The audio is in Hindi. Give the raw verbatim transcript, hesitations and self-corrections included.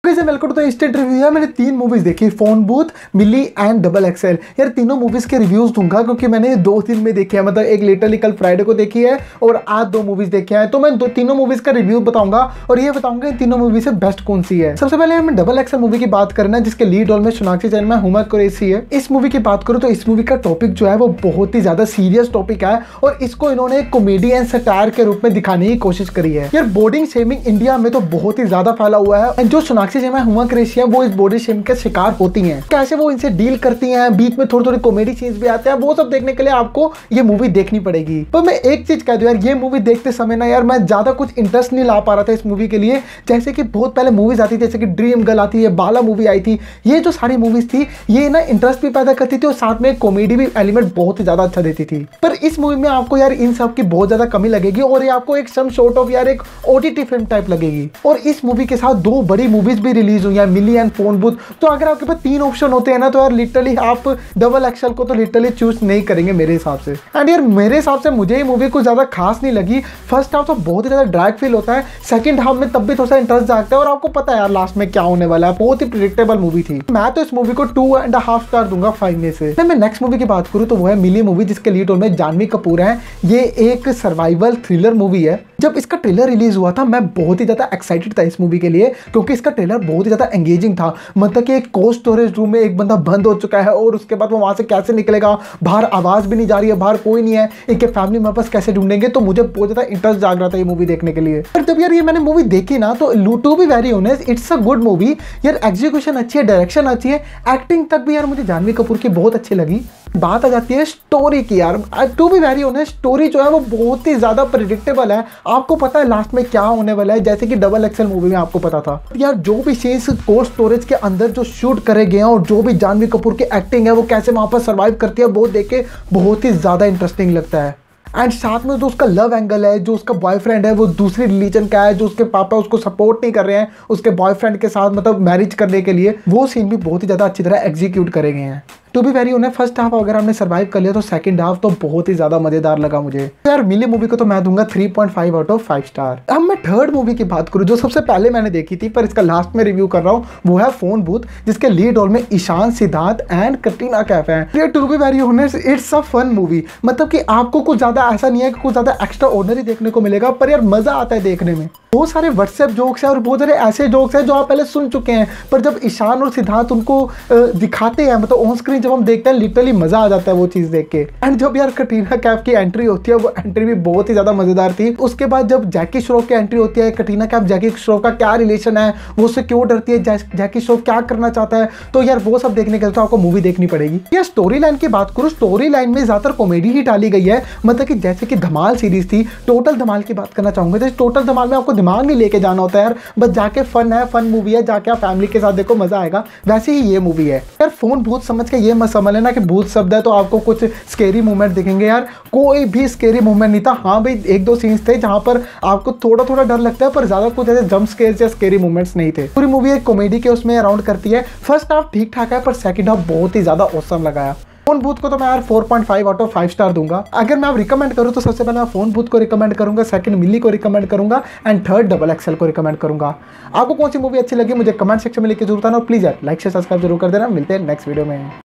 फिर वेलकम टू इंस्टेंट रिव्यू है। मैंने तीन मूवीज देखी, phone booth, Mili and double XL. यार तीनों मूवीज के रिव्यूज दूंगा क्योंकि मैंने दो दिन में देखी है, मतलब एक लिटरली कल फ्राइडे को देखी है और आज दो मूवीज देखी है, तो मैं दो तीनों मूवीज का रिव्यू बताऊंगा और ये बताऊंगा इन तीनों मूवी से बेस्ट कौन सी है। सबसे पहले हमें डबल एक्सेल मूवी की बात करना, जिसके लीड रोल में सोनाक्षी सिन्हा, हुमा कुरैशी है। इस मूवी की बात करूं तो इस मूवी का टॉपिक जो है वो बहुत ही ज्यादा सीरियस टॉपिक है और इसको इन्होंने कॉमेडी एंड सटायर के रूप में दिखाने की कोशिश करी है। यार बॉडी शेमिंग इंडिया में तो बहुत ही ज्यादा फैला हुआ है। जो सोनाक्षी सिन्हा, हुमा कुरैशी है, वो इस बॉडी शेमिंग के शिकार होती हैं। कैसे वो इनसे डील करती हैं, बीच में थोड़े थोड़े कॉमेडी सीन्स भी आते हैं, वो सब देखने के लिए आपको ये मूवी देखनी पड़ेगी। पर मैं एक चीज कह दूं यार, ये मूवी देखते समय ना यार मैं ज्यादा कुछ इंटरेस्ट नहीं ला पा रहा था इस मूवी के लिए। जैसे कि बहुत पहले मूवीज आती थी, जैसे कि ड्रीम गर्ल आती है, बाला मूवी आई थी, ये जो सारी मूवीज थी ये ना इंटरेस्ट भी पैदा करती थी और साथ में कॉमेडी भी एलिमेंट बहुत ही ज्यादा अच्छा देती थी। पर इस मूवी में आपको यार इन सब की बहुत ज्यादा कमी लगेगी और ये आपको एक सम शॉर्ट ऑफ यार एक ओटीटी फिल्म टाइप लगेगी। और इस मूवी के साथ दो बड़ी मूवीज भी रिलीज हुई है, मिली एंड फोन बूथ। तो अगर आपके पास तीन ऑप्शन होते हैं ना तो यार लिटरली आप डबल एक्सेल को तो लिटरली चूज नहीं करेंगे मेरे हिसाब से। एंड यार मेरे हिसाब से मुझे ये मूवी कुछ ज्यादा खास नहीं लगी। फर्स्ट हाफ तो बहुत ही ज्यादा ड्रैग फील होता है, सेकंड हाफ में तब भी थोड़ा सा इंटरेस्ट जागता है और आपको पता है यार लास्ट में क्या होने वाला है। बहुत ही प्रेडिक्टेबल मूवी थी। मैं तो इस मूवी को टू एंड हाफ स्टार दूंगा फाइव में से। मैं नेक्स्ट मूवी की बात करूं तो वो है मिली मूवी, जिसके लीड रोल में जानवी कपूर है। ये एक सर्वाइवल थ्रिलर मूवी है। जब इसका ट्रेलर रिलीज हुआ था मैं बहुत ही ज्यादा एक्साइटेड था इस मूवी के लिए, क्योंकि इसका ट्रेलर बहुत ही ज्यादा एंगेजिंग था। मतलब कि एक कोल्ड स्टोरेज रूम में एक बंदा बंद हो चुका है और उसके बाद वो वहां से कैसे निकलेगा, बाहर आवाज भी नहीं जा रही है, बाहर कोई नहीं है, इनके फैमिली मेंबर्स कैसे ढूंढेंगे। तो मुझे बहुत ज्यादा इंटरेस्ट जाग रहा था ये मूवी देखने के लिए। पर जब यार ये मैंने मूवी देखी ना तो to be very honest it's a good movie. यार एग्जीक्यूशन अच्छी है, डायरेक्शन अच्छी है, एक्टिंग तक भी यार मुझे जानवी कपूर की बहुत अच्छी लगी। बात आ जाती है स्टोरी की। यार to be very honest story जो है वो बहुत ही ज्यादा प्रेडिक्टेबल है। आपको पता है लास्ट में क्या होने वाला है, जैसे कि डबल एक्सेल मूवी में आपको पता था। यार जो भी सीन्स कोल्ड स्टोरेज के अंदर जो शूट करे गए हैं और जो भी जानवी कपूर की एक्टिंग है वो कैसे वहां पर सर्वाइव करती है, वो देख के बहुत ही ज्यादा इंटरेस्टिंग लगता है। एंड साथ में जो उसका लव एंगल है, जो उसका बॉयफ्रेंड है वो दूसरी रिलीजन का है, जो उसके पापा उसको सपोर्ट नहीं कर रहे हैं उसके बॉयफ्रेंड के साथ मतलब मैरिज करने के लिए, वो सीन भी बहुत ही ज़्यादा अच्छी तरह एग्जीक्यूट करे गए हैं। To be very honest first half अगर हमने सर्वाइव कर लिया तो सेकंड हाफ तो बहुत ही ज्यादा मजेदार लगा मुझे। यार मिली मूवी को तो मैं दूंगा three point five out of five star. अब मैं थर्ड मूवी की बात करूं जो सबसे पहले मैंने देखी थी पर इसका लास्ट में रिव्यू कर रहा हूं, वो है फोन बूथ, जिसके लीड रोल में ईशान, सिद्धार्थ एंड कटरीना कैफ है। To be very honest it's a fun movie. मतलब कि आपको कुछ ज्यादा ऐसा नहीं है कि कुछ ज्यादा एक्स्ट्रा ऑर्डिनरी देखने को मिलेगा, पर यार मजा आता है देखने में। बहुत सारे व्हाट्सएप जोक्स हैं और बहुत सारे ऐसे जोक्स हैं जो आप पहले सुन चुके हैं, पर जब ईशान और सिद्धार्थ उनको दिखाते हैं मतलब ऑन स्क्रीन जब हम देखते हैं लिटरली मजा आ जाता है वो चीज देख के। एंड जब यार कटरीना कैफ की एंट्री होती है वो एंट्री भी बहुत ही ज्यादा मजेदार थी। उसके बाद जब जैकी श्रॉफ की एंट्री होती है, कटरीना कैफ जैकी श्रॉफ का क्या रिलेशन है, वो उससे क्यों डरती है, जैकी श्रॉफ क्या करना चाहता है, तो यार वो सब देखने के लिए तो आपको मूवी देखनी पड़ेगी। यार स्टोरी लाइन की बात करूँ, स्टोरी लाइन में ज्यादातर कॉमेडी ही डाली गई है। मतलब कि जैसे कि धमाल सीरीज थी, टोटल धमाल की बात करना चाहूंगा, जैसे टोटल धमाल में आपको दिमाग नहीं लेके जाना होता है यार, बस जाके फन है, फन मूवी है, जाके आप फैमिली के साथ देखो मजा आएगा, वैसे ही ये मूवी है। यार फोन भूत समझ के ये मत समझ लेना कि भूत शब्द है तो आपको कुछ स्केरी मूवमेंट दिखेंगे। यार कोई भी स्केरी मूवमेंट नहीं था। हाँ भाई एक दो सीन्स थे जहां पर आपको थोड़ा थोड़ा डर लगता है, पर ज्यादा कुछ ऐसे जंप स्केयर्स या स्केरी मूवमेंट्स नहीं थे। पूरी मूवी एक कॉमेडी के उसमें अराउंड करती है। फर्स्ट हाफ ठीक ठाक है पर सेकंड हाफ बहुत ही ज्यादा ऑसम लगाया। फोन बूथ को तो मैं यार four point five out of five star दूंगा। अगर मैं आप रिकमेंड करूं तो सबसे पहले मैं फोन बूथ को रिकमेंड करूंगा, सेकंड मिली को रिकमेंड करूंगा एंड थर्ड डबल एक्सेल को रिकमेंड करूंगा। आपको कौन सी मूवी अच्छी लगी मुझे कमेंट सेक्शन में लिख के जरूर बताना और प्लीज यार लाइक से सब्सक्राइब जरूर कर देना। मिलते हैं नेक्स्ट वीडियो में।